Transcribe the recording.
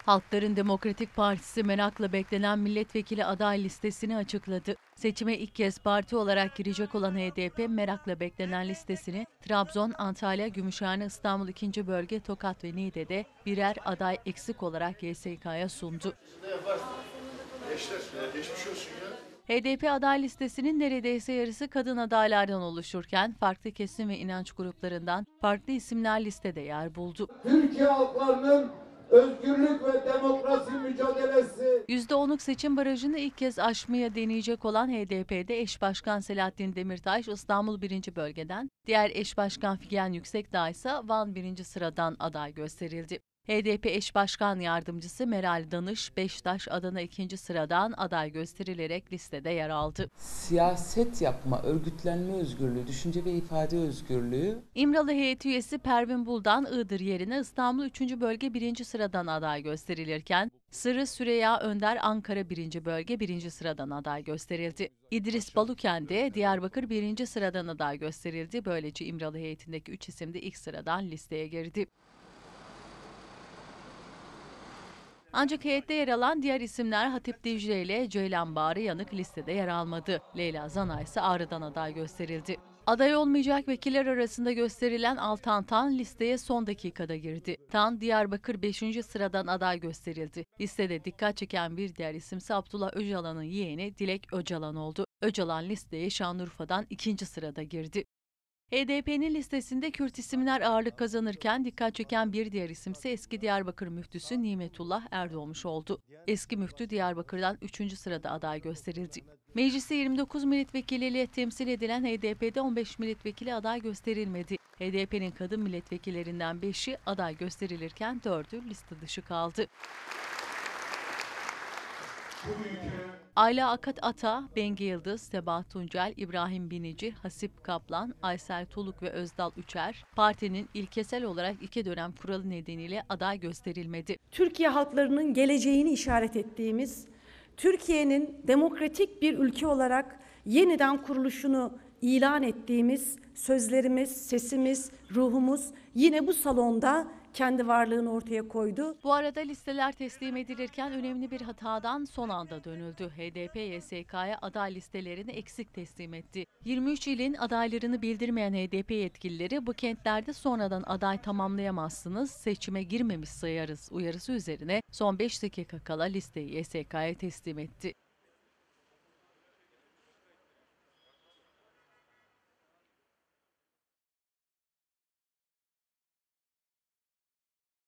Halkların Demokratik Partisi merakla beklenen milletvekili aday listesini açıkladı. Seçime ilk kez parti olarak girecek olan HDP merakla beklenen listesini Trabzon, Antalya, Gümüşhane, İstanbul 2. Bölge, Tokat ve Niğde'de birer aday eksik olarak YSK'ya sundu. HDP aday listesinin neredeyse yarısı kadın adaylardan oluşurken farklı kesim ve inanç gruplarından farklı isimler listede yer buldu. Türkiye halklarının özgürlük ve demokrasi mücadelesi. %10'luk seçim barajını ilk kez aşmaya deneyecek olan HDP'de eş başkan Selahattin Demirtaş İstanbul 1. Bölgeden, diğer eş başkan Figen Yüksekdağ ise Van 1. sıradan aday gösterildi. HDP eş başkan yardımcısı Meral Danış, Beştaş Adana 2. sıradan aday gösterilerek listede yer aldı. Siyaset yapma, örgütlenme özgürlüğü, düşünce ve ifade özgürlüğü. İmralı heyet üyesi Pervin Buldan Iğdır yerine İstanbul 3. Bölge 1. sıradan aday gösterilirken, Sırrı Süreyya Önder Ankara 1. Bölge 1. sıradan aday gösterildi. İdris Baluken de Diyarbakır 1. sıradan aday gösterildi. Böylece İmralı heyetindeki 3 isim de ilk sıradan listeye girdi. Ancak heyette yer alan diğer isimler Hatip Dicle ile Ceylan Bağrı Yanık listede yer almadı. Leyla Zana ise Ağrı'dan aday gösterildi. Aday olmayacak vekiller arasında gösterilen Altan Tan listeye son dakikada girdi. Tan, Diyarbakır 5. sıradan aday gösterildi. Listede dikkat çeken bir diğer isimse Abdullah Öcalan'ın yeğeni Dilek Öcalan oldu. Öcalan listeye Şanlıurfa'dan 2. sırada girdi. HDP'nin listesinde Kürt isimler ağırlık kazanırken dikkat çeken bir diğer isimse eski Diyarbakır müftüsü Nimetullah Erdoğmuş oldu. Eski müftü Diyarbakır'dan 3. sırada aday gösterildi. Mecliste 29 milletvekiliyle temsil edilen HDP'de 15 milletvekili aday gösterilmedi. HDP'nin kadın milletvekillerinden 5'i aday gösterilirken 4'ü liste dışı kaldı. Ayla Akat Ata, Bengi Yıldız, Sebahat Tuncel, İbrahim Binici, Hasip Kaplan, Aysel Tuluk ve Özdal Üçer, partinin ilkesel olarak 2 dönem kuralı nedeniyle aday gösterilmedi. Türkiye halklarının geleceğini işaret ettiğimiz, Türkiye'nin demokratik bir ülke olarak yeniden kuruluşunu ilan ettiğimiz sözlerimiz, sesimiz, ruhumuz yine bu salonda kendi varlığını ortaya koydu. Bu arada listeler teslim edilirken önemli bir hatadan son anda dönüldü. HDP YSK'ya aday listelerini eksik teslim etti. 23 ilin adaylarını bildirmeyen HDP yetkilileri bu kentlerde sonradan aday tamamlayamazsınız, seçime girmemiş sayarız uyarısı üzerine son 5 dakika kala listeyi YSK'ya teslim etti.